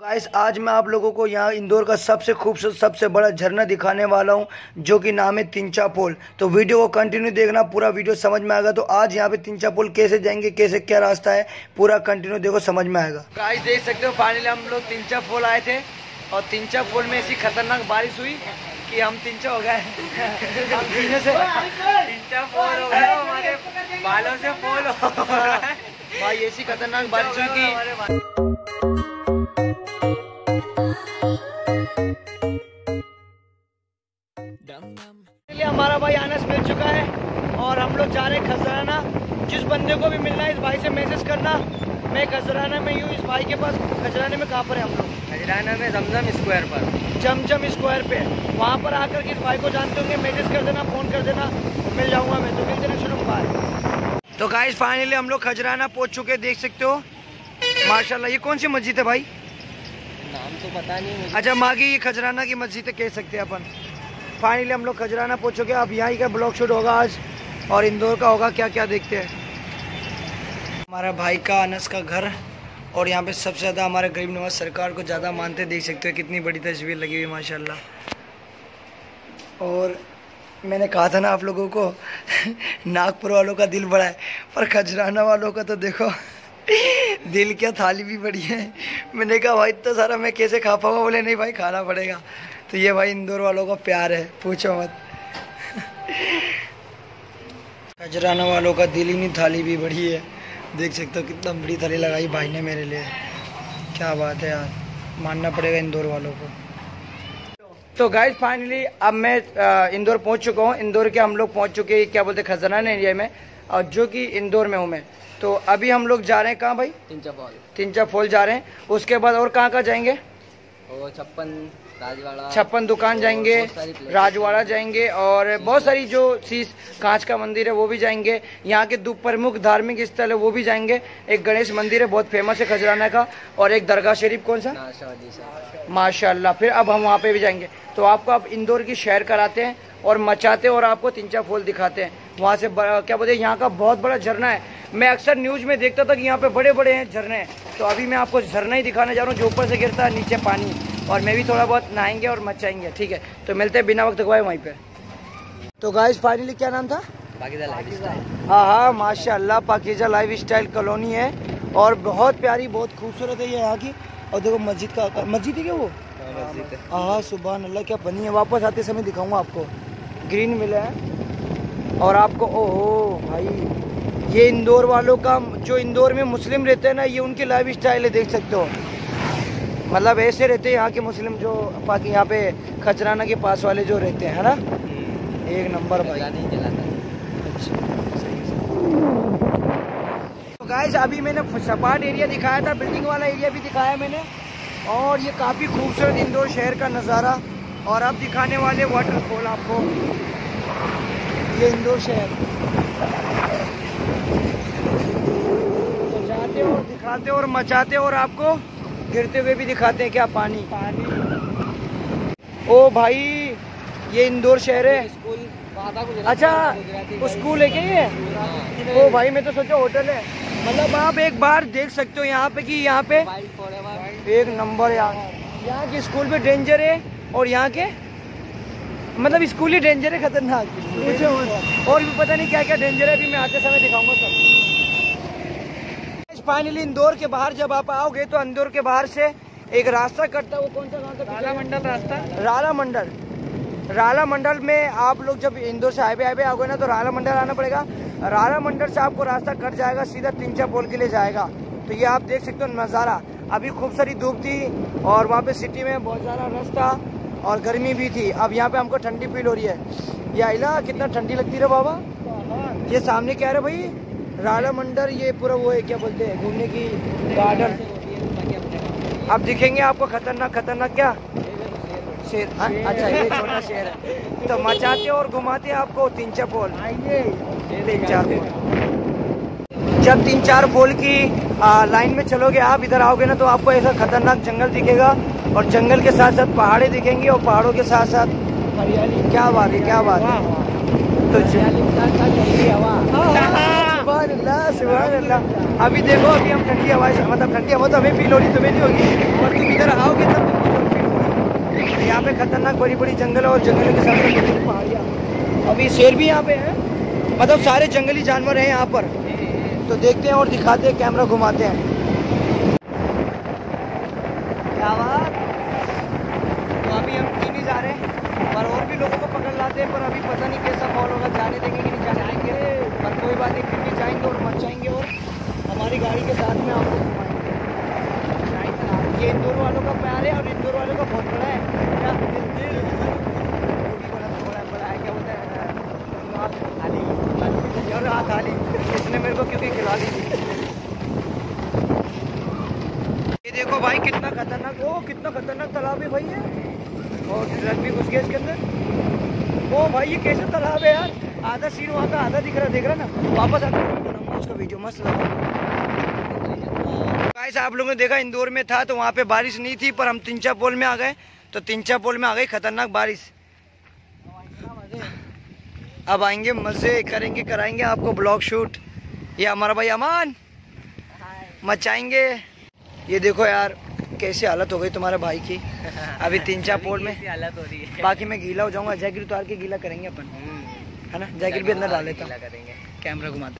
Guys आज मैं आप लोगों को यहाँ इंदौर का सबसे खूबसूरत सबसे बड़ा झरना दिखाने वाला हूँ जो कि नाम है तिंचा पोल। तो वीडियो को कंटिन्यू देखना, पूरा वीडियो समझ में आएगा। तो आज यहाँ पे तिंचा पोल कैसे जाएंगे, कैसे क्या रास्ता है, पूरा कंटिन्यू देखो, समझ में आएगा। गाइस देख सकते हो फाइनली हम लोग तिंचा पोल आए थे और तिंचा पोल में ऐसी खतरनाक बारिश हुई कि हम तिंचा हो गए। तिंचा पोल हो गए, हमारे बालों से पोल हो रहा है भाई। ऐसी खतरनाक बारिश हुई कि हमारा भाई आनस मिल चुका है और हम लोग जा रहे हैं खजराना। जिस बंदे को भी मिलना है इस भाई से मैसेज करना। मैं खजराना में हूँ, इस भाई के पास। खजराने में कहाँ पर है हम लोग? खजराना में जमजम स्क्वायर पर। जमजम स्क्वायर पे वहाँ पर आकर के इस भाई को जानते होंगे, मैसेज कर देना, फोन कर देना, मिल जाऊंगा मैं। तो मिलते हैं, शुरू बाय। तो गाइस फाइनली हम लोग खजराना पहुँच चुके, देख सकते हो माशाल्लाह। ये कौन सी मस्जिद है भाई? नाम तो पता नहीं मुझे। अच्छा मागी, ये खजराना की मस्जिद कह सकते हैं अपन। फाइनली हम लोग खजराना पहुँच चुके हैं। अब यहाँ का ब्लॉग शूट होगा आज और इंदौर का होगा, क्या क्या देखते हैं। हमारा भाई का अनस का घर और यहाँ पे सबसे ज़्यादा हमारे गरीब नवाज सरकार को ज़्यादा मानते, देख सकते हो कितनी बड़ी तस्वीर लगी हुई माशाल्लाह। और मैंने कहा था ना आप लोगों को नागपुर वालों का दिल बड़ा है, पर खजराना वालों का तो देखो दिल क्या, थाली भी बड़ी है। मैंने कहा भाई इतना सारा मैं कैसे खा पाऊँगा? बोले नहीं भाई खाना पड़ेगा। तो ये भाई इंदौर वालों का प्यार है, पूछो मत। खजराना वालों का दिल ही नहीं, थाली भी बड़ी है। देख सकते हो कितना बड़ी थाली लगाई भाई ने मेरे लिए। क्या बात है यार, मानना पड़ेगा इंदौर वालों को। तो गाइस फाइनली अब मैं इंदौर पहुंच चुका हूं। इंदौर के हम लोग पहुंच चुके हैं, क्या बोलते हैं, खजराना एरिया में, और जो कि इंदौर में हूं मैं। तो अभी हम लोग जा रहे हैं कहाँ भाई? तिंचा फॉल जा रहे हैं। उसके बाद और कहाँ जाएंगे? वो छप्पन दुकान जाएंगे, राजवाड़ा जाएंगे और बहुत सारी जो शीश कांच का मंदिर है वो भी जाएंगे। यहाँ के दो प्रमुख धार्मिक स्थल है वो भी जाएंगे। एक गणेश मंदिर है बहुत फेमस है खजराना का, और एक दरगाह शरीफ, कौन सा? माशाल्लाह। फिर अब हम वहाँ पे भी जाएंगे। तो आपको अब इंदौर की शहर कराते हैं और मचाते हैं और आपको तिंचा फॉल दिखाते हैं। वहाँ से क्या बोलते हैं, यहाँ का बहुत बड़ा झरना है। मैं अक्सर न्यूज में देखता था कि यहाँ पे बड़े बड़े हैं झरने। तो अभी मैं आपको झरना ही दिखाने जा रहा हूँ जो ऊपर से गिरता है नीचे पानी, और मैं भी थोड़ा बहुत नहाएंगे और मचाएंगे, ठीक है? तो मिलते हैं बिना वक्त गवाए वहीं पे। तो गाइस फाइनली क्या नाम था? Pakeeza life style. हाँ माशाल्लाह, पाकीज़ा लाइफ स्टाइल कॉलोनी है और बहुत प्यारी, बहुत खूबसूरत है ये यहाँ की। और देखो मस्जिद का, मस्जिद है क्या वो? हाँ सुभान अल्लाह, क्या बनी है। वापस आते समय दिखाऊंगा आपको। ग्रीन मिला है और आपको, ओहो भाई ये इंदौर वालों का, जो इंदौर में मुस्लिम रहते हैं ना, ये उनकी लाइफ स्टाइल है, देख सकते हो। मतलब ऐसे रहते हैं यहाँ के मुस्लिम, जो बाकी यहाँ पे खजराना के पास वाले जो रहते हैं, है ना? एक नंबर भाई। अच्छा तो गाइस अभी मैंने सपाट एरिया दिखाया था, बिल्डिंग वाला एरिया भी दिखाया मैंने, और ये काफ़ी खूबसूरत इंदौर शहर का नज़ारा। और अब दिखाने वाले वाटरफॉल आपको, ये इंदौर शहर। तो जाते और दिखाते और मचाते और आपको गिरते हुए भी दिखाते हैं। क्या पानी ओ भाई, ये इंदौर शहर है। अच्छा स्कूल है क्या ये? ओ भाई मैं तो सोचा होटल है। मतलब आप एक बार देख सकते हो यहाँ पे कि यहाँ पे एक नंबर यहाँ की स्कूल पे डेंजर है, और यहाँ के मतलब स्कूल ही डेंजर है, खतरनाक। और भी पता नहीं क्या क्या डेंजर है, अभी मैं आते समय दिखाऊंगा सब। फाइनली इंदौर के बाहर जब आप आओगे तो इंदौर के बाहर से एक रास्ता कटता है, वो कौन सा रास्ता? राला मंडल रास्ता। राला मंडल में आप लोग जब इंदौर से हाईवे आओगे ना तो राला मंडल आना पड़ेगा। राला मंडल से आपको रास्ता कट जाएगा, सीधा तिंचा पोल के लिए जाएगा। तो ये आप देख सकते हो नज़ारा। अभी खूब सारी धूप थी और वहाँ पे सिटी में बहुत सारा रश था और गर्मी भी थी। अब यहाँ पे हमको ठंडी फील हो रही है। ये आइला कितना ठंडी लगती है बाबा। ये सामने क्या है भाई? राला मंडल, ये पूरा वो है, क्या बोलते हैं, घूमने की गार्डन। अब दिखेंगे आपको खतरनाक क्या शेर। अच्छा ये छोटा शेर है। तो मचाते और घुमाते आपको तिंचा पोल। जब 3-4 पोल की लाइन में चलोगे आप, इधर आओगे ना तो आपको ऐसा खतरनाक जंगल दिखेगा, और जंगल के साथ साथ पहाड़े दिखेंगी, और पहाड़ों के साथ साथ हरियाली। क्या बात है, क्या बात है। तो सुभान अल्लाह। अभी देखो, अभी हम ठंडी हवा, मतलब ठंडी हवा तो हमें फील हो रही, तुम्हें नहीं होगी, और तुम इधर खतरनाक बड़ी बड़ी जंगल और जंगल के साथ बड़ी बड़ी पहाड़ियाँ। अभी शेर भी यहाँ पे है, मतलब सारे जंगली जानवर हैं यहाँ पर। तो देखते हैं और दिखाते हैं, कैमरा घुमाते हैं। क्या बात। तो अभी हम तीन ही जा रहे हैं, पर और भी लोगों को पकड़ लाते हैं, पर अभी पता नहीं कैसा माहौल होगा, जाने देंगे कि नहीं जाने देंगे। पर कोई बात नहीं, फिर भी जाएंगे और मचाएंगे और हमारी गाड़ी के साथ में आपको घुमाएंगे। ये इंदौर वालों का प्यार है और इंदौर वालों का बहुत बड़ा है। क्या बड़ा है, क्या होता है और हाथ थाली, इसने मेरे को क्योंकि खिला दी थी। ये देखो भाई कितना खतरनाक, ओ कितना खतरनाक तालाब है भाई ये, और ट्रक भी घुस गया इसके अंदर। ओ भाई ये कैसे तालाब है यार, आधा सीन वहाँ का आधा दिख रहा ना। वापस आकर उसका वीडियो मस्त लगा। गाइस आप लोगों ने देखा इंदौर में था तो वहाँ पे बारिश नहीं थी, पर हम तिंचापोल में आ गए तो तिंचापोल में आ गई खतरनाक बारिश। अब आएंगे, मजे करेंगे, कराएंगे आपको ब्लॉग शूट। ये हमारा भाई अमान मचाएंगे। ये देखो यार कैसी हालत हो गई तुम्हारे भाई की अभी तिंचापोल में हालत हो रही है। बाकी मैं गीला हो जाऊंगा, जैकेट उतार के गीला करेंगे अपन, है ना। जैकेट भी अंदर डाल लेता हूँ, कैमरा घुमाते।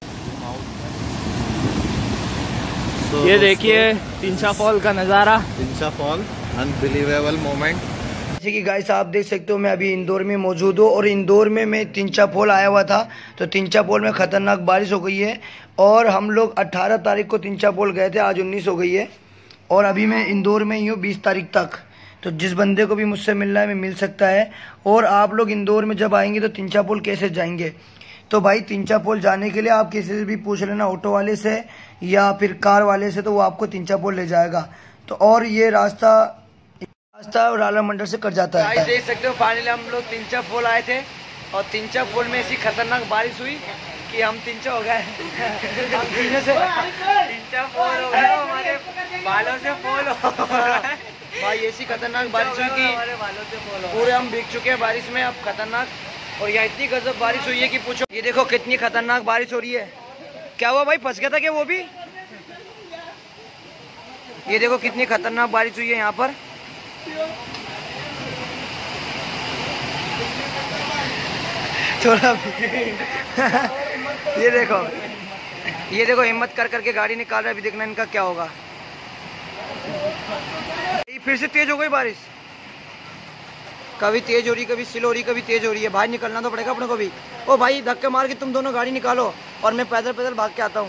ये देखिए तिंचापोल का नज़ारा, तिंचापोल अनबिलीवेबल मोमेंट। जैसे कि गाइस आप देख सकते हो मैं अभी इंदौर में मौजूद हूँ और इंदौर में मैं तिंचापोल आया हुआ था। तो तिंचापोल में खतरनाक बारिश हो गई है और हम लोग 18 तारीख को तिंचापोल गए थे, आज 19 हो गई है और अभी मैं इंदौर में ही हूँ 20 तारीख तक। तो जिस बंदे को भी मुझसे मिलना है मैं मिल सकता है। और आप लोग इंदौर में जब आएंगे तो तिंचापोल कैसे जाएंगे, तो भाई तिंचापोल जाने के लिए आप किसी से भी पूछ लेना, ऑटो वाले से या फिर कार वाले से, तो वो आपको तिंचापोल ले जाएगा। तो और ये रास्ता राला मंडल से कट जाता है। देख सकते हो फाइनली हम लोग तिंचापोल आए थे और तिंचापोल में ऐसी खतरनाक बारिश हुई कि हम तिंचा हो गए। तिंचापोल हो गए, हमारे बालों से पोल हो भाई। ऐसी खतरनाक बारिश हुई कि पूरे हम भीग चुके हैं बारिश में अब खतरनाक। और यहाँ इतनी गजब बारिश हुई है कि पूछो। ये देखो कितनी खतरनाक बारिश हो रही है। क्या हुआ भाई, फंस गया था क्या वो भी। ये देखो कितनी खतरनाक बारिश हुई है यहाँ पर। थोड़ा ये देखो हिम्मत कर करके गाड़ी निकाल रहा है। अभी देखना इनका क्या होगा। फिर से तेज हो गई बारिश, कभी तेज हो रही, कभी स्लो हो रही, कभी तेज हो रही है। बाहर निकलना तो पड़ेगा अपने को भी। ओ भाई धक्के मार के तुम दोनों गाड़ी निकालो और मैं पैदल पैदल भाग के आता हूँ।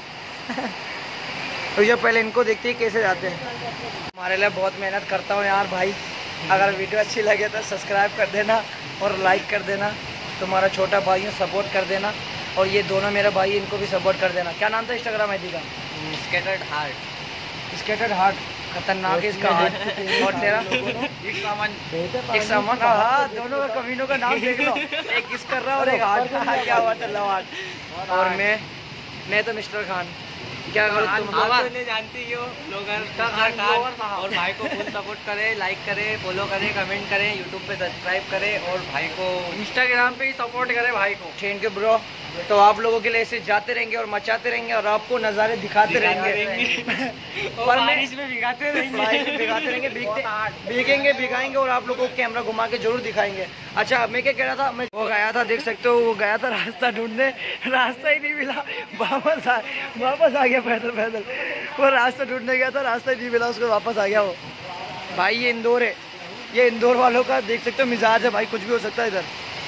तो ये पहले इनको देखते ही कैसे जाते हैं। हमारे लिए बहुत मेहनत करता हूँ यार भाई। अगर वीडियो अच्छी लगे तो सब्सक्राइब कर देना और लाइक कर देना। तुम्हारा छोटा भाई है, सपोर्ट कर देना। और ये दोनों मेरे भाई, इनको भी सपोर्ट कर देना। क्या नाम था इंस्टाग्राम आईडी का? Scattered heart. स्केटर्ड हार्ट, खतरनाक है इसका हार्ट। और तेरा? एक सामान। हाँ दोनों का कमीनों का नाम देख लो, एक किस कर रहा है और एक हार्ट। क्या हुआ था लव हार्ट। और मैं तो मिस्टर खान। क्या करो तुम? आप तो जानती हो लोग और भाई को फुल सपोर्ट करे, लाइक करे, फॉलो करे, कमेंट करे, यूट्यूब पे सब्सक्राइब करे और भाई को इंस्टाग्राम पे ही सपोर्ट करे भाई को। Thank you bro. तो आप लोगों के लिए ऐसे जाते रहेंगे और मचाते रहेंगे और आपको नज़ारे दिखाते रहेंगे। और बारिश में भिगाते रहेंगे, भिगाएंगे और आप लोगों को कैमरा घुमा के जरूर दिखाएंगे। अच्छा मैं क्या कह रहा था, मैं वो गया था, देख सकते हो वो गया था रास्ता ढूंढने, रास्ता ही नहीं मिला। वापस आ गया पैदल। वो रास्ता ढूंढने गया था, रास्ता ही नहीं मिला उसको, वापस आ गया वो। भाई ये इंदौर है, ये इंदौर वालों का देख सकते हो मिजाज है भाई, कुछ भी हो सकता है इधर।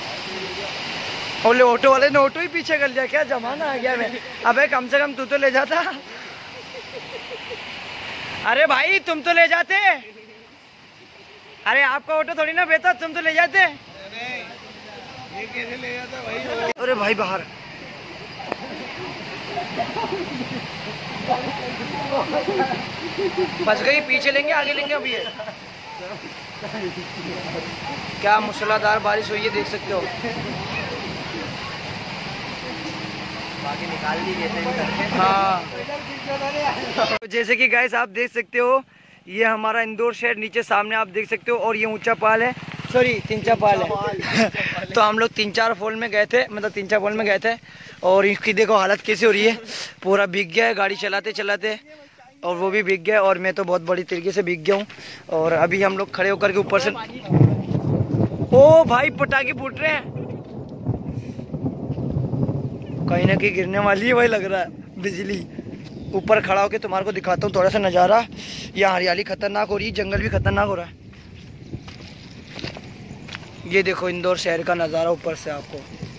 बोले ऑटो वाले ने ऑटो ही पीछे कर लिया, क्या जमाना आ गया। मैं अबे कम से कम तू तो ले जाता। अरे भाई तुम तो ले जाते। अरे आपका ऑटो थोड़ी ना बेहतर, तुम तो ले जाते। ये कैसे ले जाता भाई? अरे भाई बाहर फंस गई, पीछे लेंगे आगे लेंगे अभी ये। क्या मूसलाधार बारिश हुई है, देख सकते हो। बाकी निकाल दी जैसे भी करके। हाँ तो जैसे कि गाइस आप देख सकते हो ये हमारा इंदौर शहर नीचे सामने आप देख सकते हो। और ये ऊंचा पाल है, सॉरी तिंचापाल है। तो हम लोग 3-4 फॉल में गए थे, मतलब 3-4 फॉल में गए थे। और इसकी देखो हालत कैसी हो रही है, पूरा भीग गया है गाड़ी चलाते चलाते। और वो भी भीग गया और मैं तो बहुत बड़ी तरीके से भीग गया हूँ। और अभी हम लोग खड़े होकर के ऊपर से ओ भाई पटाखे फूट रहे हैं, कहीं ना कहीं गिरने वाली है भाई, लग रहा है बिजली। ऊपर खड़ा होकर तुम्हारे को दिखाता हूँ थोड़ा सा नज़ारा। यहाँ हरियाली खतरनाक हो रही है, जंगल भी खतरनाक हो रहा है। ये देखो इंदौर शहर का नज़ारा ऊपर से, आपको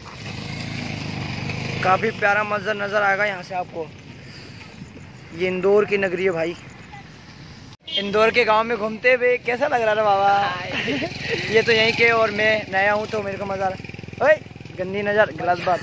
काफ़ी प्यारा मंजर नज़र आएगा यहाँ से आपको। ये इंदौर की नगरी है भाई। इंदौर के गांव में घूमते हुए कैसा लग रहा है बाबा? ये तो यहीं के और मैं नया हूँ तो मेरे को मजा आ रहा है। गंदी नजर गलत बात।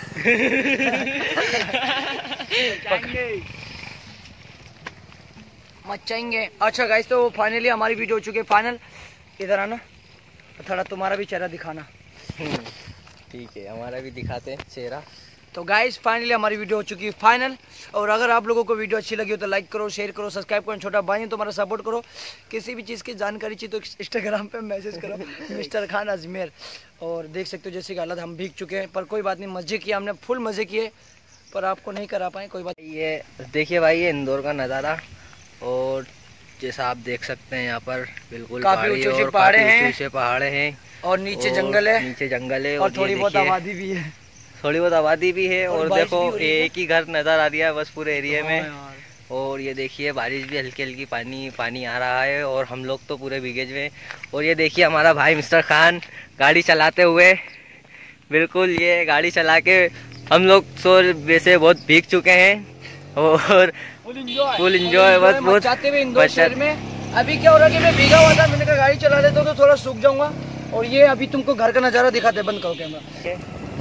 मचाएंगे। अच्छा गाइस, तो फाइनली हमारी वीडियो हो चुकी है फाइनल। इधर आना, थोड़ा तुम्हारा भी चेहरा दिखाना। ठीक है, हमारा भी दिखाते हैं चेहरा। तो गाइस फाइनली हमारी वीडियो हो चुकी है फाइनल। और अगर आप लोगों को वीडियो अच्छी लगी हो तो लाइक करो, शेयर करो, सब्सक्राइब करो। छोटा भाई है तो हमारा सपोर्ट करो। किसी भी चीज़ की जानकारी चाहिए तो इंस्टाग्राम पे मैसेज करो मिस्टर खान अजमेर। और देख सकते हो जैसे कि हालत हम भीग चुके हैं, पर कोई बात नहीं, मज़े किए हमने, फुल मज़े किए, पर आपको नहीं करा पाए, कोई बात। ये देखिए भाई, ये इंदौर का नज़ारा। और जैसा आप देख सकते हैं यहाँ पर बिल्कुल काफ़ी ऊँचे पहाड़े हैं और नीचे जंगल है, नीचे जंगल है और थोड़ी बहुत आबादी भी है, थोड़ी बहुत आबादी भी है। और देखो एक ही घर नज़र आ रहा है बस पूरे एरिया में। और ये देखिए बारिश भी हल्की हल्की पानी आ रहा है और हम लोग तो पूरे भीगे हुए। और ये देखिए हमारा भाई मिस्टर खान गाड़ी चलाते हुए, बिल्कुल ये गाड़ी चला के हम लोग तो वैसे बहुत भीग चुके हैं और फुल इंजॉय बस बहुत चाहते हुए इंदौर शहर में। अभी क्या हो रहा है कि मैं भीगा हुआ था, मैंने कहा गाड़ी चला लेता हूँ तो थोड़ा सूख जाऊंगा। और ये अभी तुमको घर का नज़ारा दिखाते, बंद करो कैमरा।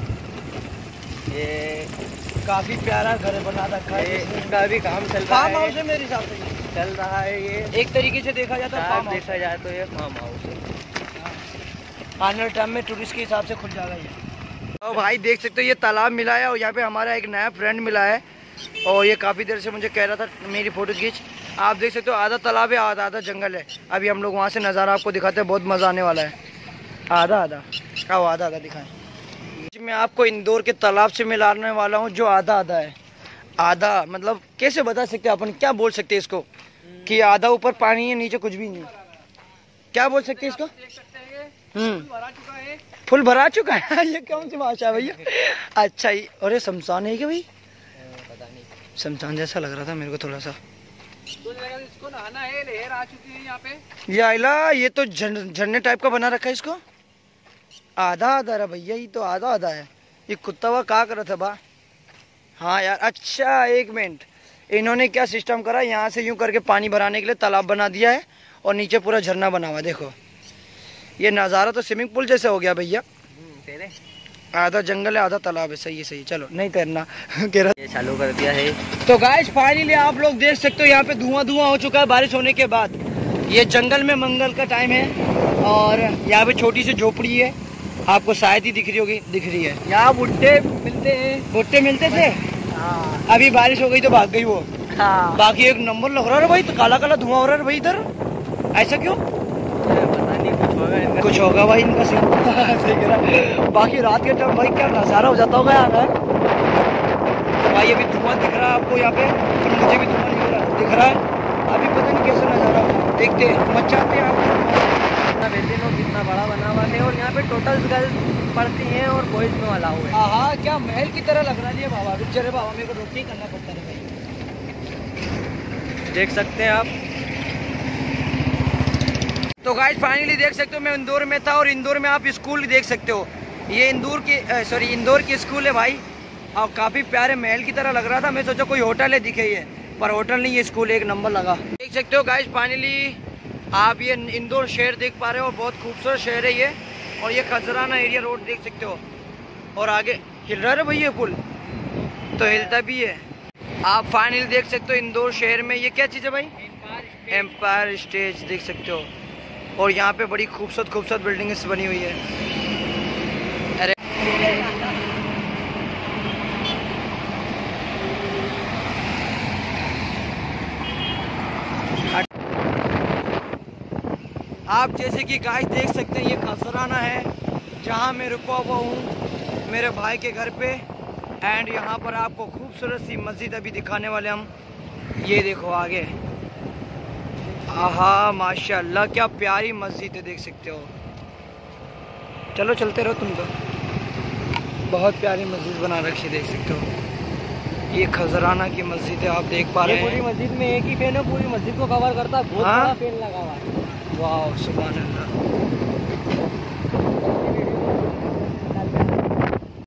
ये काफी प्यारा घर बना रखा है, इसका अभी काम चल रहा है। फार्म हाउस है मेरे हिसाब से, चल रहा है ये एक तरीके से देखा जाता है। देखा जाए तो ये फार्म हाउस है। आने वाले टाइम में टूरिस्ट के हिसाब से खुल जाएगा ये। तो भाई देख सकते हो ये तालाब मिला है और यहाँ पे हमारा एक नया फ्रेंड मिला है और ये काफ़ी देर से मुझे कह रहा था मेरी फ़ोटो खींच। आप देख सकते हो आधा तालाब है, आधा जंगल है। अभी हम लोग वहाँ से नज़ारा आपको दिखाते हैं, बहुत मज़ा आने वाला है। आधा दिखाएं। मैं आपको इंदौर के तालाब से मिलाने वाला हूँ जो आधा है। आधा मतलब कैसे बता सकते हैं अपन, क्या बोल सकते हैं इसको कि आधा ऊपर पानी है नीचे कुछ भी नहीं, क्या बोल सकते हैं इसको? फुल भरा चुका है। ये कौन सी भाषा है भैया? अच्छा ही। अरे शमशान है क्या भाई? पता नहीं, शमशान जैसा लग रहा था मेरे को थोड़ा सा। इसको नहाना है, लहर आ चुकी है यहाँ पे। ये आइला, ये तो झरने टाइप का बना रखा है इसको। आधा है भैया, ये तो आधा है। ये कुत्ता हुआ क्या कर रहा था बा? हाँ यार, अच्छा एक मिनट, इन्होंने क्या सिस्टम करा, यहाँ से यूं करके पानी भराने के लिए तालाब बना दिया है और नीचे पूरा झरना बना हुआ। देखो ये नज़ारा तो स्विमिंग पूल जैसे हो गया भैया। आधा जंगल है आधा तालाब है। सही है, चलो नहीं तैरना कह रहा। ये चालू कर दिया है। तो गाइस फाइनली आप लोग देख सकते हो यहाँ पे धुआं हो चुका है बारिश होने के बाद। ये जंगल में मंगल का टाइम है और यहाँ पे छोटी सी झोपड़ी है, आपको शायद ही दिख रही है। यहाँ भुट्टे मिलते हैं। भुट्टे मिलते थे? हाँ। अभी बारिश हो गई तो भाग गई वो। हाँ। बाकी एक नंबर लग रहा है भाई, तो काला काला धुआं हो रहा है भाई इधर, ऐसा क्यों? पता नहीं, कुछ होगा भाई इनका सीन। बाकी रात के टाइम भाई क्या नज़ारा हो जाता होगा यहाँ का। तो भाई अभी धुआं दिख रहा है आपको यहाँ पे, तो मुझे भी धुआं दिख रहा है। अभी पता नहीं कैसा नज़ारा होगा, देखते हैं, मचाते हैं आप। कितना बड़ा बना हुआ है और यहाँ पे टोटल गर्ल्स पढ़ती हैं और बॉयज में वाला हुआ है। हाँ, क्या महल की तरह लग रहा है बाबा। रुक जा रे बाबा, मेरे को रोटी करना पड़ता है भाई। देख सकते हैं आप। तो गाइस फाइनली देख सकते हो मैं इंदौर में था और इंदौर में आप स्कूल देख सकते हो। ये इंदौर की स्कूल है भाई और काफ़ी प्यारे महल की तरह लग रहा था। मैं सोचा कोई होटल है दिखे ये, पर होटल नहीं, ये स्कूल एक नंबर लगा। देख सकते हो गाइस फाइनली आप ये इंदौर शहर देख पा रहे हो, बहुत खूबसूरत शहर है ये। और ये खजराना एरिया रोड देख सकते हो और आगे हिल रहा है भाई ये पुल, तो हिलता भी है। आप फाइनली देख सकते हो इंदौर शहर में ये क्या चीज़ है भाई? एम्पायर स्टेज देख सकते हो। और यहाँ पे बड़ी खूबसूरत बिल्डिंग्स बनी हुई है। अरे आप जैसे कि गाइस देख सकते हैं ये खजराना है जहाँ मैं रुका हुआ हूँ मेरे भाई के घर पे। एंड यहाँ पर आपको खूबसूरत सी मस्जिद अभी दिखाने वाले हम। ये देखो आगे, आहा माशाल्लाह क्या प्यारी मस्जिद है, देख सकते हो। चलो चलते रहो तुम तो। बहुत प्यारी मस्जिद बना रखी, देख सकते हो। ये खजराना की मस्जिद है, आप देख पा रहे हैं। पूरी मस्जिद में एक ही फैन है, पूरी मस्जिद को कवर करता है, बहुत बड़ा फैन लगा हुआ है। वाह सुभान अल्लाह।